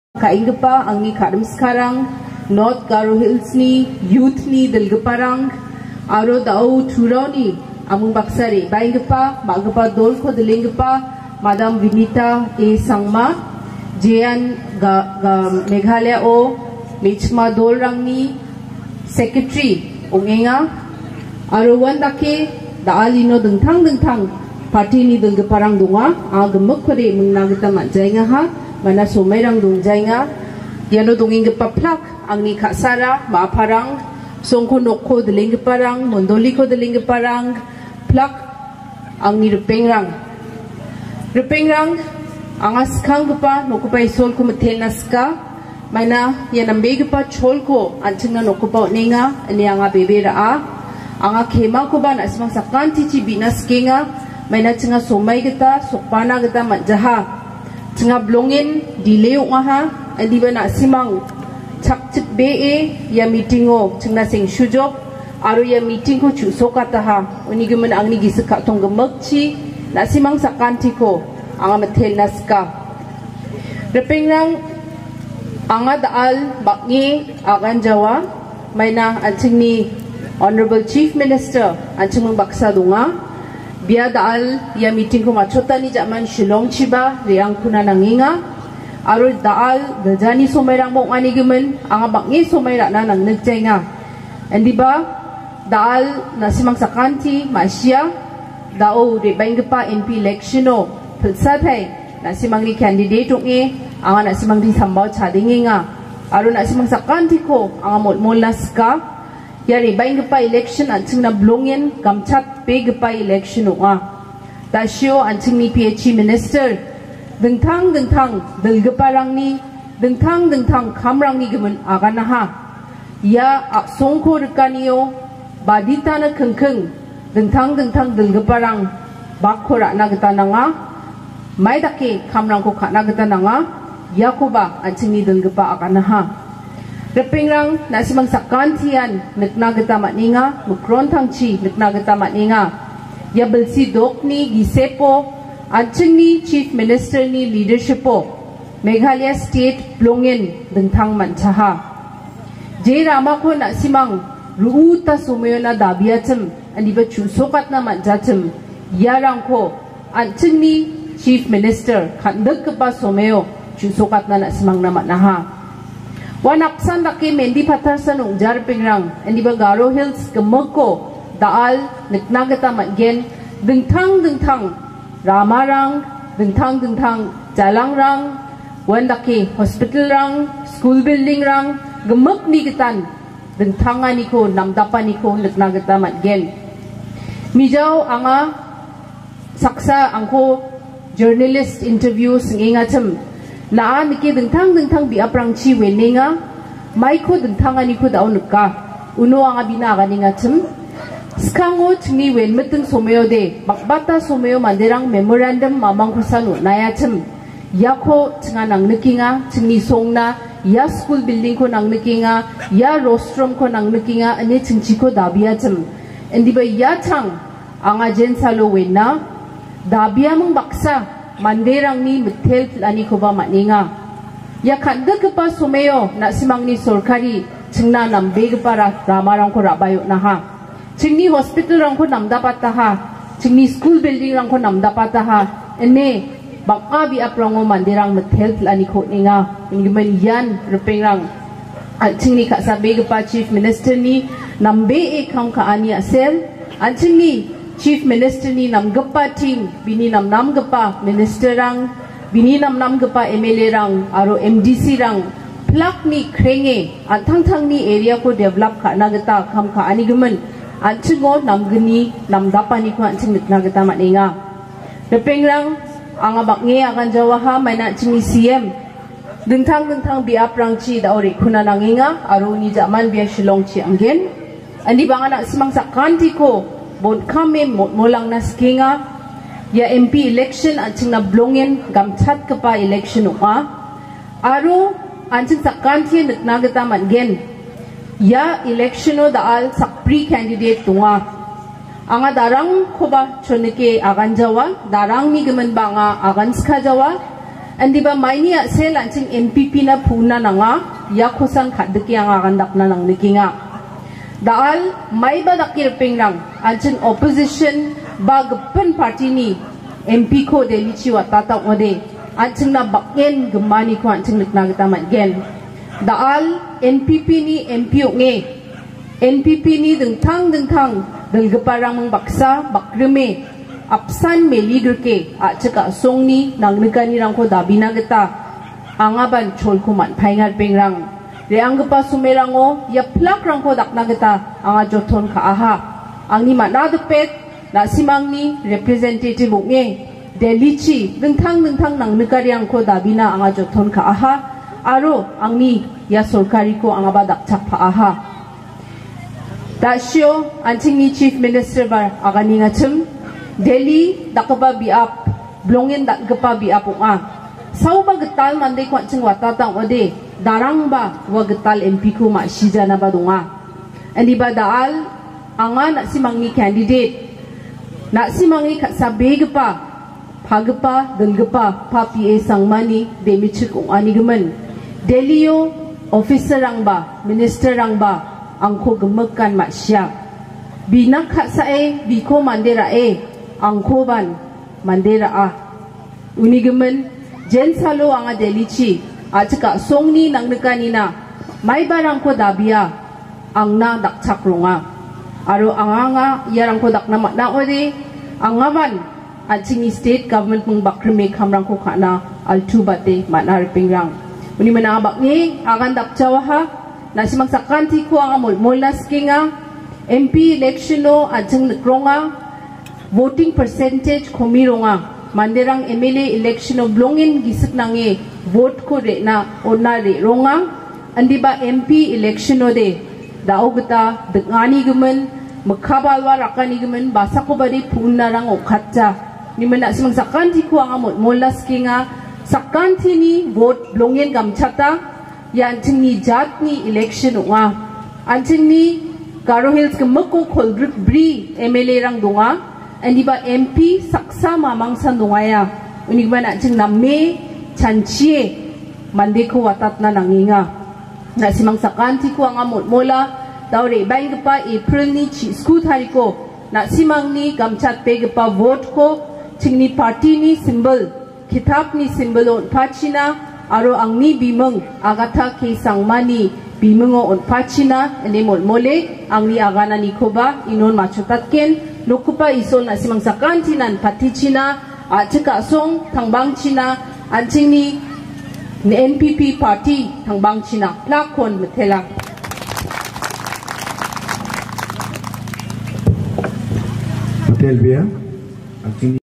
kaingpa angni kadam sekarang North Garo Hills ni youth ni dalgaparang aro dau thurau ni amung baksari baingpa magpa dol ko delingpa Madam Vinita A Sangma Jean Meghalaya o Michma Dolrang ni secretary ongenga aro wandake daalino dengtang parti ni dalgaparang dunga agemuk kore mengnagita manjainga ha mana somairang dongjainga yano dongingpa plak angni kasara maparang songko nokko delingparang mondoliko delingparang plak angni rupengrang angas kangpa nokupai solko metenaska mana yanambegpa cholko anchingna nokupa nenga ani anga bebera anga kema ko ba nasmang sakanti ci binaskenga mana chinga somai kita sokpana kita manjaha chinga blongin dileu ngaha andi ba nasimang chakchit be ya meetingo chingna sing shujok aro ya meeting ko chusokata ha unigiman angni gisaka tong gemakchi nasimang sakanti ko anga metel naska repengrang anga daal bakni agan jawa maina anchingni Honorable Chief Minister anchingmang baksa dunga biya daal ya meeting ko machota ni jaman Shillong chiba riang kuna nanginga aro daal gajani somairang mong anigimen anga bakni somaira na nang nagjainga andi ba daal nasimang sakanti masya dao rebaingpa MP electiono pelsatai nasimang ni candidate onge anga nasimang di sambao chadinginga aro nasimang sakanti ko anga molnaska yari baingpa election anching na blongin gamchat pegpa election onga dasyo anching ni PH minister dengtang delgaparang ni dengtang kamrang ni gemen aganaha ya songko rekaniyo badita na kengkeng dengtang delgaparang bakora na getananga maidake kamrang ko kana getananga yakoba anching ni delgapa aganaha repengrang nasimang sakantian neknagata matninga mukrontangchi neknagata matninga ya belsi dokni gisepo anching ni chief minister ni leadership po Meghalaya state blongin dengtang manchaha je rama ko nasimang ruuta sumayo na dabiatem aniba chusokat na manjatem yarang ko anching ni chief minister kandag pa sumayo chusokat na nasimang na matnaha wanaksan daki mendi patar sa nung jarpingrang andi ba Garo Hills gemoko daal neknagata matgen dengtang ramarang dengtang jalangrang wandaki hospital rang school building rang gemek ni getan dengtangan niko namdapan niko neknagata matgen mijau anga saksa angko journalist interview singingacem naa niki dengtang biaprang chi weninga maiko dengtang ani ko daw nukka uno anga binaga ninga chim skango chni wen meteng someo de bakbata someo manderang memorandum mamang kusanu naya chim yako chinga nang nukinga chingni songna ya school building ko nang nukinga ya rostrum ko nang nukinga ane chingchi ko dabia chim endi ba ya chang anga jen salo wenna dabia mong baksa manderang ni betel ani ko ba matninga ya kanda kepa someo na simang ni sorkari chingna nambe para ramarang ko rabayo na ha chingni hospital rang ko namdapat ha chingni school building rang ko namdapat ha ene baka bi aprango manderang betel ani ko ninga ngimen yan repengrang chingni ka sabe pa chief minister ni nambe e kam ka ani asel chingni Chief Minister ni namgapa team bini namgapa minister rang bini namgapa MLA rang aro MDC rang plak ni krenge antang ni area ko develop ka nagata kam ka anigemen ancingo namgni namdapa ni ko ancing nagata matninga repengrang anga baknge akan jawaha maina chini CM dengtang biaprang chi daori kuna nanginga aro ni zaman bia Shillong chi anggen andi bangana simang sakanti ko bon kami molang naskinga ya MP election anching na blongin gamchat kepa election uka aro anching sakanti neknagata matgen ya electiono daal sakpri candidate tunga anga darang koba choneke agan jawa darang ni gemen banga agan ska jawa Andi ba maini a sel anching MPP na puna nanga ya khosan khadki anga gandak na nang nikinga daal mai ba dakir pengrang anching opposition bagpen party ni MP ko Delhi chi watata ode anching na bakken gemani ko anching likna kita matgen daal NPP ni MP nge NPP ni dengtang delgeparang mong baksa bakreme apsan meligurke achaka songni nangnekani rangko dabina geta angaban cholko man paingar pengrang reanggpa sumerango ya plak rangko dakna geta anga joton ka aha angni manadpet nasimangni representative nge Delhi chi dengtang nangnekari rangko dabina anga joton ka aha aro angni ya sorkari ko anga ba dakchak pa aha dasyo anchingni chief minister bar agani ngachim Delhi dakaba biap blongin dakapa biap unga sauba getal mande ko ching watatang ode darang ba wa getal MP ko ma shijana ba dunga andi ba daal anga na simangni candidate na simangi sabe gepa phagpa delgepa pa PA sangmani demichik ungani gemen Delhi yo officer rang ba minister rang ba angko gemekan ma sya binak khasae biko mandera angkoban mandera a unigemen jen salo anga Delhi chi achka songni nangnekani na mai barang ko dabia angna dakchak ronga aro anganga yarang ko dakna na ode angaban achingi state government mung bakreme khamrang ko khana altu bate manar pingrang uni mana bakngi agan dakchawa ha nasimang sakanti ko anga molnas kinga MP election no ajeng nekronga voting percentage komironga manderang MLA election of blongin gisik nange vote ko re na onna re ronga andiba MP election ode daogta dengani gemen mekhabalwa rakani gemen basako bari punarang okhatcha nimena simang sakanti ko anga molas kinga sakanti ni vote blongin gamchata ya antingni jatni election onga antingni Garo Hills kemako kolgruk bri MLA rang donga Andiba MP saksa mamang sandungaya unigba na ching namme chanchie mandeko watat na nanginga na simang sakanti ko anga mola daure baingpa April ni chi school hariko na simang ni gamchat pegpa vote ko chingni party ni symbol kitab ni symbol on pachina aro angni bimeng Agatha ke sangmani bimengo on pachina ene mole angni agana nikoba inon machutatken Lokupa isol na simang sakanti nan patichina achika song tangbang china anchingni NPP party tangbang china plakon metela Hotel Bia